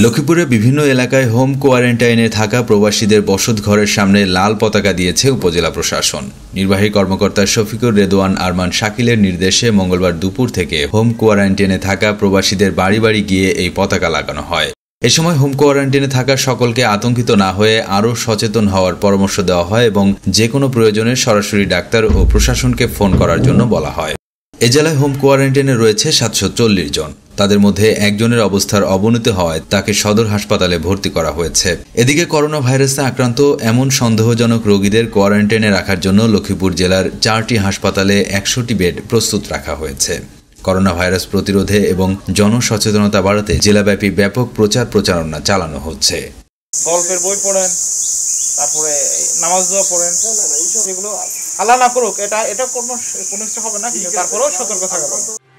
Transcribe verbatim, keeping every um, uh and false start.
লক্ষ্মীপুরে বিভিন্ন এলাকায় হোম কোয়ারেন্টাইনে থাকা প্রবাসীদের বসতঘরের সামনে লাল পতাকা দিয়েছে উপজেলা প্রশাসন। নির্বাহী কর্মকর্তা শফিকুর রেদওয়ান আরমান শাকিলের নির্দেশে মঙ্গলবার দুপুর থেকে হোম কোয়ারেন্টাইনে থাকা প্রবাসীদের বাড়ি বাড়ি গিয়ে এই পতাকা লাগানো হয়। এ সময় হোম কোয়ারেন্টাইনে থাকা সকলকে আতঙ্কিত না হয়ে আরও সচেতন হওয়ার পরামর্শ দেওয়া হয় এবং যে কোনো প্রয়োজনে সরাসরি ডাক্তার ও প্রশাসনকে ফোন করার জন্য বলা হয়। এ জেলায় হোম কোয়ারেন্টাইনে রয়েছে সাতশো চল্লিশ জন। তাদের মধ্যে একজনের অবস্থার অবনতি হওয়ায় তাকে সদর হাসপাতালে ভর্তি করা হয়েছে। এদিকে করোনা ভাইরাসে আক্রান্ত এমন সন্দেহজনক রোগীদের কোয়ারেন্টাইনে রাখার জন্য লক্ষ্মীপুর জেলার চারটি হাসপাতালে একশোটি বেড প্রস্তুত রাখা হয়েছে। করোনা ভাইরাস প্রতিরোধে এবং জনসচেতনতা বাড়াতে জেলাব্যাপী ব্যাপক প্রচার প্রচারণা চালানো হচ্ছে। গল্পের বই পড়েন, তারপরে নামাজ দোয়া পড়েন, এগুলো আল্লাহ না করুক, এটা এটা কোনো কোনো কিছু হবে না, কিন্তু তারপরেও সতর্ক থাকা।